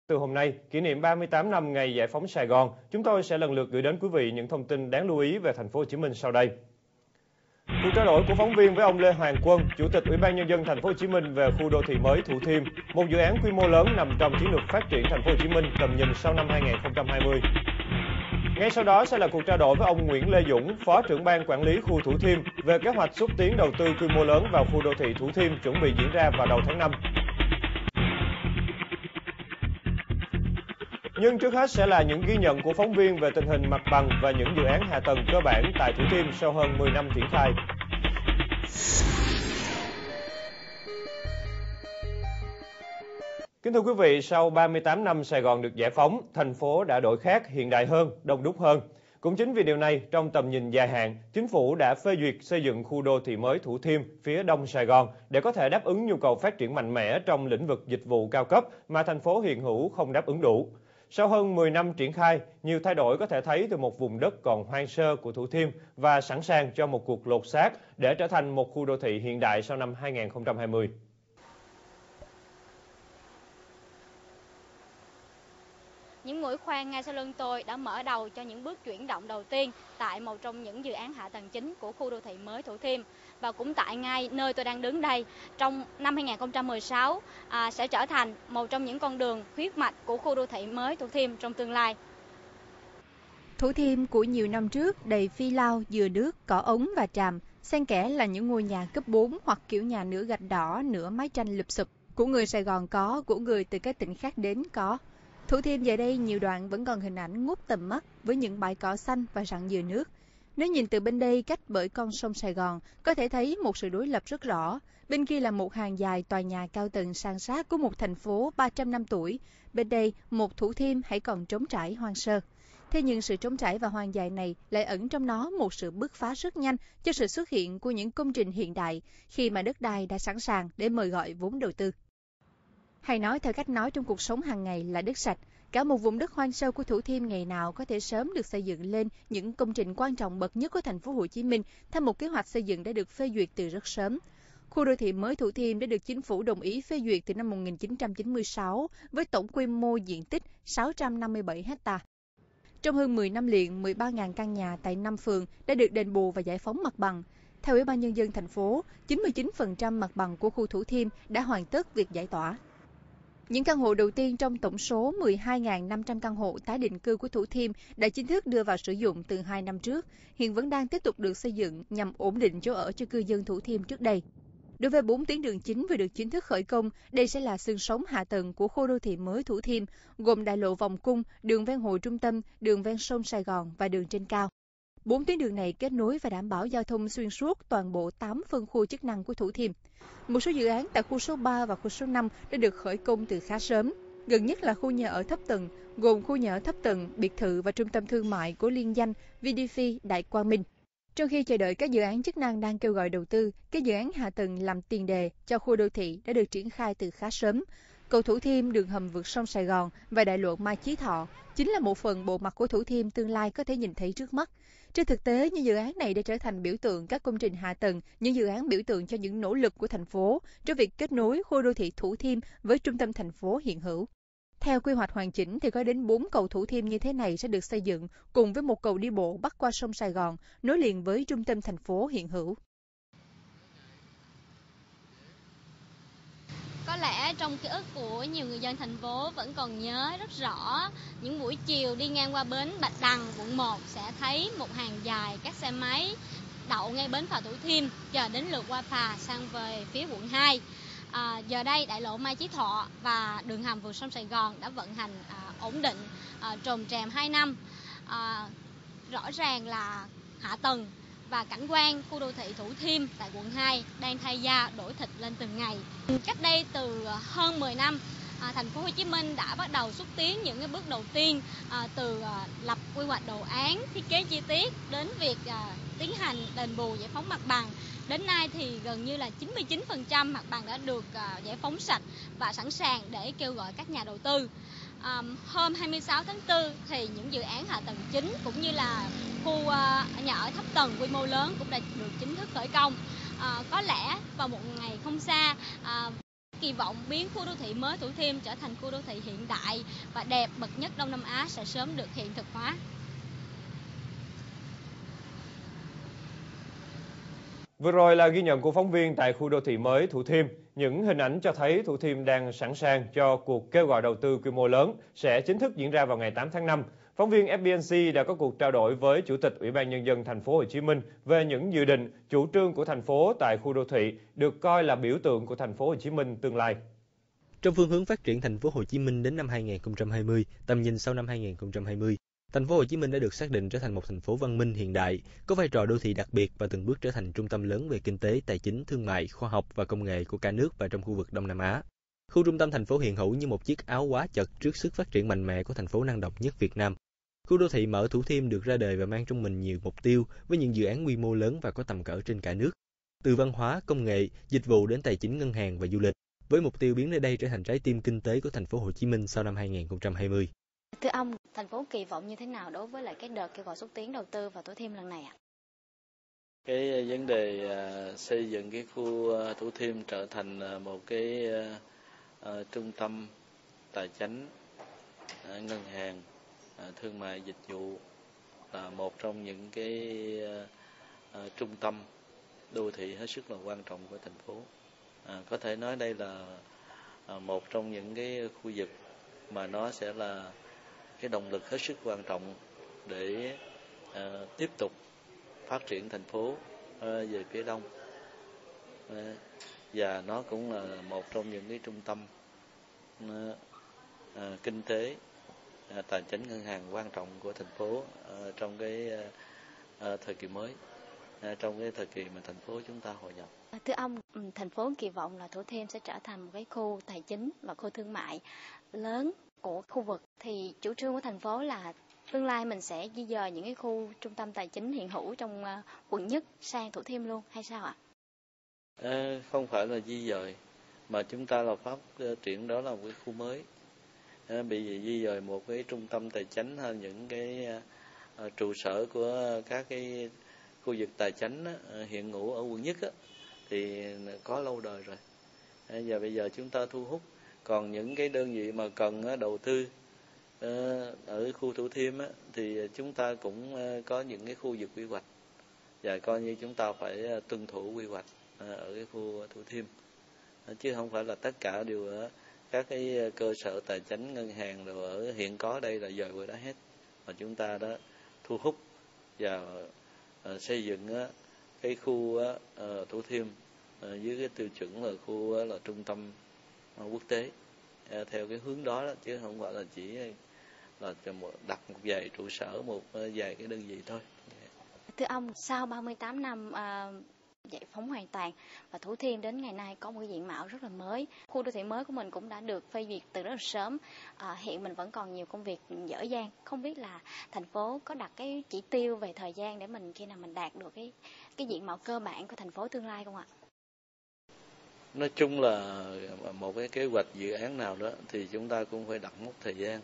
Từ hôm nay, kỷ niệm 38 năm ngày giải phóng Sài Gòn, chúng tôi sẽ lần lượt gửi đến quý vị những thông tin đáng lưu ý về thành phố Hồ Chí Minh sau đây. Cuộc trao đổi của phóng viên với ông Lê Hoàng Quân, Chủ tịch Ủy ban Nhân dân thành phố Hồ Chí Minh về khu đô thị mới Thủ Thiêm, một dự án quy mô lớn nằm trong chiến lược phát triển thành phố Hồ Chí Minh tầm nhìn sau năm 2020. Ngay sau đó sẽ là cuộc trao đổi với ông Nguyễn Lê Dũng, Phó trưởng ban quản lý khu Thủ Thiêm về kế hoạch xúc tiến đầu tư quy mô lớn vào khu đô thị Thủ Thiêm chuẩn bị diễn ra vào đầu tháng 5. Nhưng trước hết sẽ là những ghi nhận của phóng viên về tình hình mặt bằng và những dự án hạ tầng cơ bản tại Thủ Thiêm sau hơn 10 năm triển khai. Kính thưa quý vị, sau 38 năm Sài Gòn được giải phóng, thành phố đã đổi khác, hiện đại hơn, đông đúc hơn. Cũng chính vì điều này, trong tầm nhìn dài hạn, Chính phủ đã phê duyệt xây dựng khu đô thị mới Thủ Thiêm phía đông Sài Gòn để có thể đáp ứng nhu cầu phát triển mạnh mẽ trong lĩnh vực dịch vụ cao cấp mà thành phố hiện hữu không đáp ứng đủ. Sau hơn 10 năm triển khai, nhiều thay đổi có thể thấy từ một vùng đất còn hoang sơ của Thủ Thiêm và sẵn sàng cho một cuộc lột xác để trở thành một khu đô thị hiện đại sau năm 2020. Những mũi khoan ngay sau lưng tôi đã mở đầu cho những bước chuyển động đầu tiên tại một trong những dự án hạ tầng chính của khu đô thị mới Thủ Thiêm. Và cũng tại ngay nơi tôi đang đứng đây, trong năm 2016 sẽ trở thành một trong những con đường huyết mạch của khu đô thị mới Thủ Thiêm trong tương lai. Thủ Thiêm của nhiều năm trước đầy phi lao, dừa nước, cỏ ống và tràm, xen kẽ là những ngôi nhà cấp 4 hoặc kiểu nhà nửa gạch đỏ, nửa mái tranh lụp xụp. Của người Sài Gòn có, của người từ các tỉnh khác đến có. Thủ Thiêm giờ đây nhiều đoạn vẫn còn hình ảnh ngút tầm mắt với những bãi cỏ xanh và rặng dừa nước. Nếu nhìn từ bên đây cách bởi con sông Sài Gòn, có thể thấy một sự đối lập rất rõ. Bên kia là một hàng dài tòa nhà cao tầng san sát của một thành phố 300 năm tuổi. Bên đây, một Thủ Thiêm hãy còn trống trải hoang sơ. Thế nhưng sự trống trải và hoang dại này lại ẩn trong nó một sự bứt phá rất nhanh cho sự xuất hiện của những công trình hiện đại khi mà đất đai đã sẵn sàng để mời gọi vốn đầu tư. Hay nói theo cách nói trong cuộc sống hàng ngày là đất sạch, cả một vùng đất hoang sơ của Thủ Thiêm ngày nào có thể sớm được xây dựng lên những công trình quan trọng bậc nhất của thành phố Hồ Chí Minh theo một kế hoạch xây dựng đã được phê duyệt từ rất sớm. Khu đô thị mới Thủ Thiêm đã được Chính phủ đồng ý phê duyệt từ năm 1996 với tổng quy mô diện tích 657 ha. Trong hơn 10 năm liền, 13.000 căn nhà tại 5 phường đã được đền bù và giải phóng mặt bằng. Theo Ủy ban Nhân dân thành phố, 99% mặt bằng của khu Thủ Thiêm đã hoàn tất việc giải tỏa. Những căn hộ đầu tiên trong tổng số 12.500 căn hộ tái định cư của Thủ Thiêm đã chính thức đưa vào sử dụng từ 2 năm trước, hiện vẫn đang tiếp tục được xây dựng nhằm ổn định chỗ ở cho cư dân Thủ Thiêm trước đây. Đối với 4 tuyến đường chính vừa được chính thức khởi công, đây sẽ là xương sống hạ tầng của khu đô thị mới Thủ Thiêm, gồm đại lộ Vòng Cung, đường ven hồ trung tâm, đường ven sông Sài Gòn và đường trên cao. 4 tuyến đường này kết nối và đảm bảo giao thông xuyên suốt toàn bộ 8 phân khu chức năng của Thủ Thiêm. Một số dự án tại khu số 3 và khu số 5 đã được khởi công từ khá sớm. Gần nhất là khu nhà ở thấp tầng, gồm khu nhà ở thấp tầng, biệt thự và trung tâm thương mại của liên danh VDF Đại Quang Minh. Trong khi chờ đợi các dự án chức năng đang kêu gọi đầu tư, các dự án hạ tầng làm tiền đề cho khu đô thị đã được triển khai từ khá sớm. Cầu Thủ Thiêm, đường hầm vượt sông Sài Gòn và đại lộ Mai Chí Thọ chính là một phần bộ mặt của Thủ Thiêm tương lai có thể nhìn thấy trước mắt. Trên thực tế, những dự án này đã trở thành biểu tượng các công trình hạ tầng, những dự án biểu tượng cho những nỗ lực của thành phố trong việc kết nối khu đô thị Thủ Thiêm với trung tâm thành phố hiện hữu. Theo quy hoạch hoàn chỉnh thì có đến 4 cầu Thủ Thiêm như thế này sẽ được xây dựng cùng với một cầu đi bộ bắc qua sông Sài Gòn nối liền với trung tâm thành phố hiện hữu. Có lẽ trong ký ức của nhiều người dân thành phố vẫn còn nhớ rất rõ những buổi chiều đi ngang qua bến Bạch Đằng, quận 1 sẽ thấy một hàng dài các xe máy đậu ngay bến phà Thủ Thiêm chờ đến lượt qua phà sang về phía quận 2. Giờ đây đại lộ Mai Chí Thọ và đường hầm vượt sông Sài Gòn đã vận hành ổn định, trồm trèm 2 năm. Rõ ràng là hạ tầng và cảnh quan khu đô thị Thủ Thiêm tại quận 2 đang thay da đổi thịt lên từng ngày. Cách đây từ hơn 10 năm, thành phố Hồ Chí Minh đã bắt đầu xúc tiến những cái bước đầu tiên từ lập quy hoạch đồ án, thiết kế chi tiết đến việc tiến hành đền bù giải phóng mặt bằng. Đến nay thì gần như là 99% mặt bằng đã được giải phóng sạch và sẵn sàng để kêu gọi các nhà đầu tư. Hôm 26 tháng 4 thì những dự án hạ tầng chính cũng như là khu nhà ở thấp tầng quy mô lớn cũng đã được chính thức khởi công. Có lẽ vào một ngày không xa, Kỳ vọng biến khu đô thị mới Thủ Thiêm trở thành khu đô thị hiện đại và đẹp bậc nhất Đông Nam Á sẽ sớm được hiện thực hóa. Vừa rồi là ghi nhận của phóng viên tại khu đô thị mới Thủ Thiêm. Những hình ảnh cho thấy Thủ Thiêm đang sẵn sàng cho cuộc kêu gọi đầu tư quy mô lớn sẽ chính thức diễn ra vào ngày 8 tháng 5. Phóng viên FBNC đã có cuộc trao đổi với Chủ tịch Ủy ban Nhân dân thành phố Hồ Chí Minh về những dự định, chủ trương của thành phố tại khu đô thị được coi là biểu tượng của thành phố Hồ Chí Minh tương lai. Trong phương hướng phát triển thành phố Hồ Chí Minh đến năm 2020, tầm nhìn sau năm 2020, thành phố Hồ Chí Minh đã được xác định trở thành một thành phố văn minh hiện đại, có vai trò đô thị đặc biệt và từng bước trở thành trung tâm lớn về kinh tế, tài chính, thương mại, khoa học và công nghệ của cả nước và trong khu vực Đông Nam Á. Khu trung tâm thành phố hiện hữu như một chiếc áo quá chật trước sức phát triển mạnh mẽ của thành phố năng động nhất Việt Nam. Khu đô thị mở Thủ Thiêm được ra đời và mang trong mình nhiều mục tiêu với những dự án quy mô lớn và có tầm cỡ trên cả nước, từ văn hóa, công nghệ, dịch vụ đến tài chính, ngân hàng và du lịch, với mục tiêu biến nơi đây trở thành trái tim kinh tế của thành phố Hồ Chí Minh sau năm 2020. Thưa ông, thành phố kỳ vọng như thế nào đối với lại cái đợt kêu gọi xúc tiến đầu tư vào Thủ Thiêm lần này ạ? Cái vấn đề xây dựng cái khu Thủ Thiêm trở thành một cái trung tâm tài chính, ngân hàng, thương mại, dịch vụ là một trong những cái trung tâm đô thị hết sức là quan trọng của thành phố. Có thể nói đây là một trong những cái khu vực mà nó sẽ là cái động lực hết sức quan trọng để tiếp tục phát triển thành phố về phía đông, và nó cũng là một trong những cái trung tâm kinh tế, tài chính, ngân hàng quan trọng của thành phố trong cái thời kỳ mới, trong cái thời kỳ mà thành phố chúng ta hội nhập. Thưa ông, thành phố kỳ vọng là Thủ Thiêm sẽ trở thành một cái khu tài chính và khu thương mại lớn của khu vực, thì chủ trương của thành phố là tương lai mình sẽ di dời những cái khu trung tâm tài chính hiện hữu trong quận Nhất sang Thủ Thiêm luôn hay sao ạ? Không phải là di dời, mà chúng ta là phát triển đó là một cái khu mới. Bị di dời một cái trung tâm tài chính hay những cái trụ sở của các cái khu vực tài chính hiện hữu ở quận Nhất thì có lâu đời rồi. Và bây giờ chúng ta thu hút, còn những cái đơn vị mà cần đầu tư ở khu Thủ Thiêm thì chúng ta cũng có những cái khu vực quy hoạch, và coi như chúng ta phải tuân thủ quy hoạch ở cái khu Thủ Thiêm, chứ không phải là tất cả đều ở các cái cơ sở tài chính, ngân hàng rồi ở hiện có đây là dời qua đó hết, mà chúng ta đã thu hút và xây dựng cái khu Thủ Thiêm dưới cái tiêu chuẩn là khu là trung tâm quốc tế theo cái hướng đó, chứ không phải là chỉ là đặt một vài trụ sở, một vài cái đơn vị thôi. Thưa ông, sau 38 năm giải phóng hoàn toàn và Thủ Thiêm đến ngày nay có một cái diện mạo rất là mới. Khu đô thị mới của mình cũng đã được phê duyệt từ rất là sớm. Hiện mình vẫn còn nhiều công việc dở dang. Không biết là thành phố có đặt cái chỉ tiêu về thời gian để mình khi nào mình đạt được cái diện mạo cơ bản của thành phố tương lai không ạ? Nói chung là một cái kế hoạch dự án nào đó thì chúng ta cũng phải đặt mốc thời gian.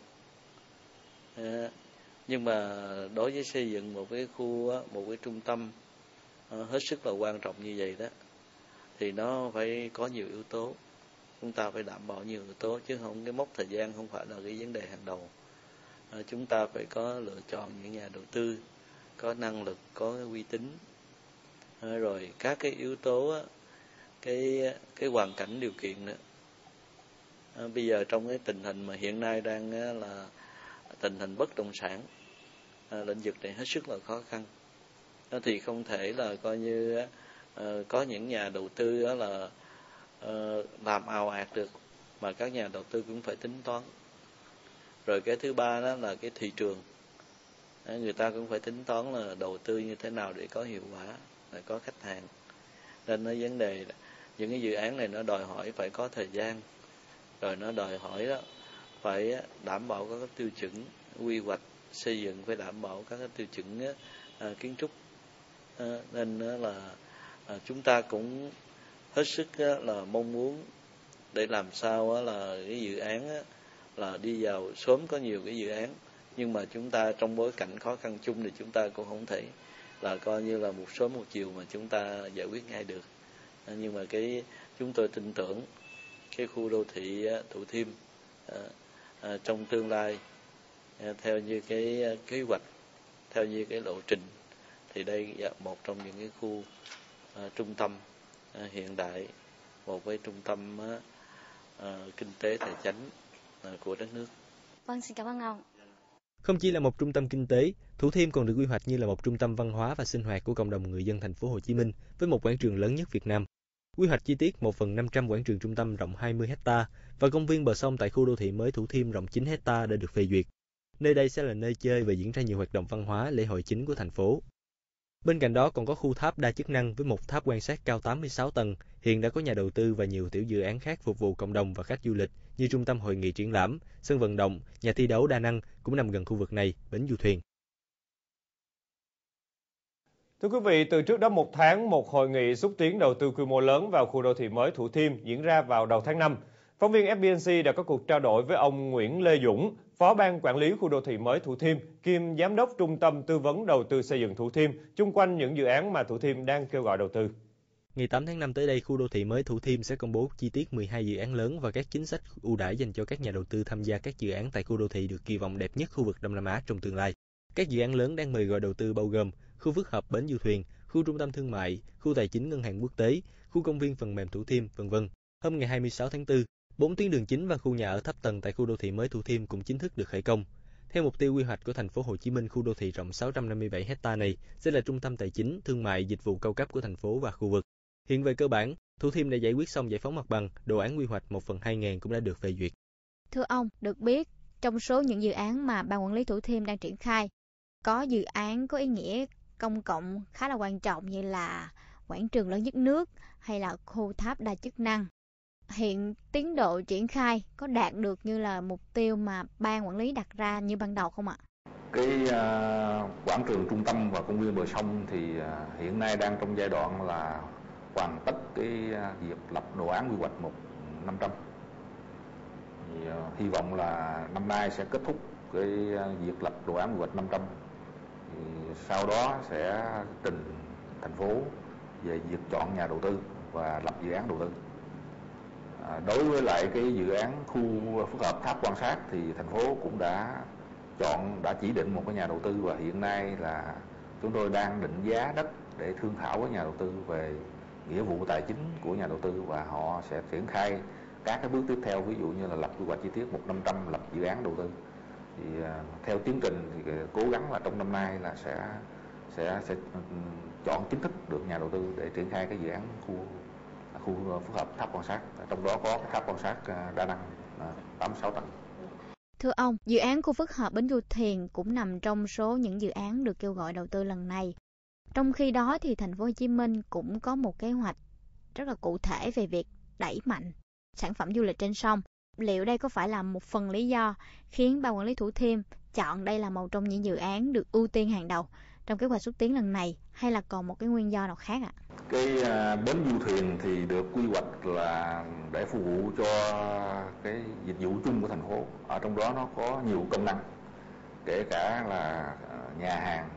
Nhưng mà đối với xây dựng một cái khu, một cái trung tâm hết sức là quan trọng như vậy đó, thì nó phải có nhiều yếu tố. Chúng ta phải đảm bảo nhiều yếu tố, chứ không cái mốc thời gian không phải là cái vấn đề hàng đầu. Chúng ta phải có lựa chọn những nhà đầu tư có năng lực, có cái uy tín, rồi các cái yếu tố, cái hoàn cảnh điều kiện nữa. Bây giờ trong cái tình hình mà hiện nay đang là tình hình bất động sản, lĩnh vực này hết sức là khó khăn, thì không thể là coi như có những nhà đầu tư là làm ào ạt được, mà các nhà đầu tư cũng phải tính toán. Rồi cái thứ ba đó là cái thị trường, người ta cũng phải tính toán là đầu tư như thế nào để có hiệu quả, để có khách hàng. Nên nó vấn đề những cái dự án này nó đòi hỏi phải có thời gian, rồi nó đòi hỏi đó phải đảm bảo các tiêu chuẩn quy hoạch xây dựng, phải đảm bảo các tiêu chuẩn kiến trúc. Nên là chúng ta cũng hết sức là mong muốn để làm sao là cái dự án là đi vào sớm, có nhiều cái dự án, nhưng mà chúng ta trong bối cảnh khó khăn chung thì chúng ta cũng không thể là coi như là một sớm một chiều mà chúng ta giải quyết ngay được. Nhưng mà chúng tôi tin tưởng cái khu đô thị Thủ Thiêm trong tương lai theo như cái kế hoạch, theo như cái lộ trình, thì đây là một trong những cái khu trung tâm hiện đại, một cái trung tâm kinh tế tài chính của đất nước. Vâng, xin cảm ơn ông. Không chỉ là một trung tâm kinh tế, Thủ Thiêm còn được quy hoạch như là một trung tâm văn hóa và sinh hoạt của cộng đồng người dân thành phố Hồ Chí Minh với một quảng trường lớn nhất Việt Nam. Quy hoạch chi tiết 1/500 quảng trường trung tâm rộng 20 ha và công viên bờ sông tại khu đô thị mới Thủ Thiêm rộng 9 ha đã được phê duyệt. Nơi đây sẽ là nơi chơi và diễn ra nhiều hoạt động văn hóa, lễ hội chính của thành phố. Bên cạnh đó còn có khu tháp đa chức năng với một tháp quan sát cao 86 tầng. Hiện đã có nhà đầu tư và nhiều tiểu dự án khác phục vụ cộng đồng và khách du lịch như trung tâm hội nghị triển lãm, sân vận động, nhà thi đấu đa năng cũng nằm gần khu vực này, bến du thuyền. Thưa quý vị, từ trước đó một tháng, một hội nghị xúc tiến đầu tư quy mô lớn vào khu đô thị mới Thủ Thiêm diễn ra vào đầu tháng 5. Phóng viên FBNC đã có cuộc trao đổi với ông Nguyễn Lê Dũng, Phó Ban Quản lý khu đô thị mới Thủ Thiêm, kiêm Giám đốc Trung tâm Tư vấn Đầu tư Xây dựng Thủ Thiêm, chung quanh những dự án mà Thủ Thiêm đang kêu gọi đầu tư. Ngày 8 tháng 5 tới đây, khu đô thị mới Thủ Thiêm sẽ công bố chi tiết 12 dự án lớn và các chính sách ưu đãi dành cho các nhà đầu tư tham gia các dự án tại khu đô thị được kỳ vọng đẹp nhất khu vực Đông Nam Á trong tương lai. Các dự án lớn đang mời gọi đầu tư bao gồm khu phức hợp bến du thuyền, khu trung tâm thương mại, khu tài chính ngân hàng quốc tế, khu công viên phần mềm Thủ Thiêm, v.v. Hôm ngày 26 tháng 4, 4 tuyến đường chính và khu nhà ở thấp tầng tại khu đô thị mới Thủ Thiêm cũng chính thức được khởi công. Theo mục tiêu quy hoạch của thành phố Hồ Chí Minh, khu đô thị rộng 657 ha này sẽ là trung tâm tài chính, thương mại, dịch vụ cao cấp của thành phố và khu vực. Hiện về cơ bản, Thủ Thiêm đã giải quyết xong giải phóng mặt bằng, đồ án quy hoạch 1/2000 cũng đã được phê duyệt. Thưa ông, được biết, trong số những dự án mà Ban Quản lý Thủ Thiêm đang triển khai, có dự án có ý nghĩa công cộng khá là quan trọng như là quảng trường lớn nhất nước hay là khu tháp đa chức năng. Hiện tiến độ triển khai có đạt được như là mục tiêu mà Ban Quản lý đặt ra như ban đầu không ạ? Cái quảng trường trung tâm và công viên bờ sông thì hiện nay đang trong giai đoạn là hoàn tất cái việc lập đồ án quy hoạch 1/500. Hy vọng là năm nay sẽ kết thúc cái việc lập đồ án quy hoạch 500. Sau đó sẽ trình thành phố về việc chọn nhà đầu tư và lập dự án đầu tư. Đối với lại cái dự án khu phức hợp tháp quan sát thì thành phố cũng đã chỉ định một cái nhà đầu tư và hiện nay là chúng tôi đang định giá đất để thương thảo với nhà đầu tư về nghĩa vụ tài chính của nhà đầu tư và họ sẽ triển khai các cái bước tiếp theo, ví dụ như là lập quy hoạch chi tiết 1/500, lập dự án đầu tư. Thì theo tiến trình thì cố gắng là trong năm nay là sẽ chọn chính thức được nhà đầu tư để triển khai cái dự án khu phức hợp tháp quan sát, trong đó có cái tháp quan sát đa năng 86 tầng. Thưa ông, dự án khu phức hợp bến du thuyền cũng nằm trong số những dự án được kêu gọi đầu tư lần này. Trong khi đó thì thành phố Hồ Chí Minh cũng có một kế hoạch rất là cụ thể về việc đẩy mạnh sản phẩm du lịch trên sông. Liệu đây có phải là một phần lý do khiến Ban Quản lý Thủ Thiêm chọn đây là một trong những dự án được ưu tiên hàng đầu trong kế hoạch xúc tiến lần này, hay là còn một cái nguyên do nào khác ạ? Cái bến du thuyền thì được quy hoạch là để phục vụ cho cái dịch vụ chung của thành phố. Ở trong đó nó có nhiều công năng, kể cả là nhà hàng,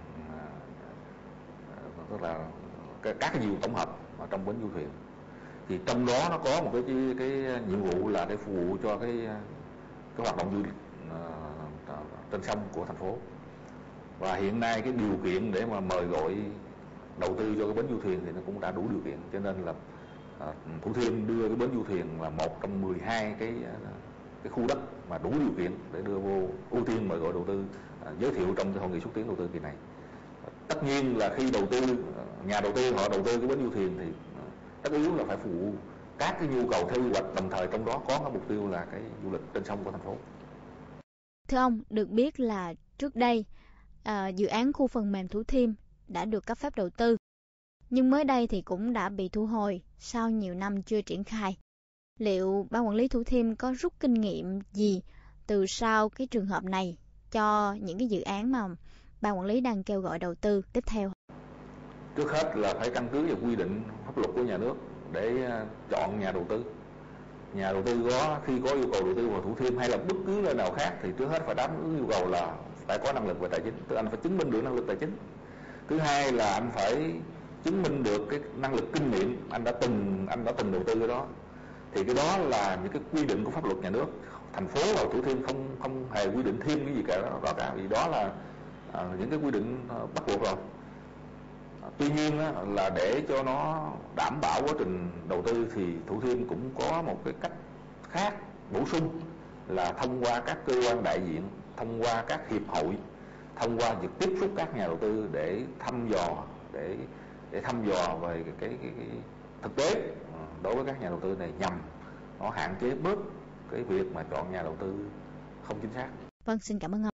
tức là các cái dịch vụ tổng hợp ở trong bến du thuyền. Thì trong đó nó có một cái nhiệm vụ là để phục vụ cho cái hoạt động du lịch trên sông của thành phố. Và hiện nay cái điều kiện để mà mời gọi đầu tư cho cái bến du thuyền thì nó cũng đã đủ điều kiện, cho nên là Thủ Thiêm đưa cái bến du thuyền là một trong 12 cái khu đất mà đủ điều kiện để đưa vô ưu tiên mời gọi đầu tư, giới thiệu trong cái hội nghị xúc tiến đầu tư kỳ này. Tất nhiên là khi đầu tư, nhà đầu tư họ đầu tư cái bến du thuyền thì tất yếu là phải phục vụ các cái nhu cầu theo quy hoạch, đồng thời trong đó có cái mục tiêu là cái du lịch trên sông của thành phố. Thưa ông, được biết là trước đây dự án khu phần mềm Thủ Thiêm đã được cấp phép đầu tư, nhưng mới đây thì cũng đã bị thu hồi sau nhiều năm chưa triển khai. Liệu Ban Quản lý Thủ Thiêm có rút kinh nghiệm gì từ sau cái trường hợp này cho những cái dự án mà Ban Quản lý đang kêu gọi đầu tư tiếp theo? Trước hết là phải căn cứ vào quy định pháp luật của nhà nước để chọn nhà đầu tư. Nhà đầu tư khi có yêu cầu đầu tư vào Thủ Thiêm hay là bất cứ nơi nào khác thì trước hết phải đáp ứng yêu cầu là phải có năng lực về tài chính, tức anh phải chứng minh được năng lực tài chính. Thứ hai là anh phải chứng minh được cái năng lực kinh nghiệm, anh đã từng đầu tư cái đó. Thì cái đó là những cái quy định của pháp luật nhà nước. Thành phố và Thủ Thiêm không hề quy định thêm cái gì cả, vì đó là những cái quy định bắt buộc rồi. Tuy nhiên là để cho nó đảm bảo quá trình đầu tư thì Thủ Thiêm cũng có một cái cách khác bổ sung là thông qua các cơ quan đại diện, thông qua các hiệp hội, thông qua việc tiếp xúc các nhà đầu tư để thăm dò về cái thực tế đối với các nhà đầu tư này, nhằm nó hạn chế bớt cái việc mà chọn nhà đầu tư không chính xác. Vâng, xin cảm ơn ông.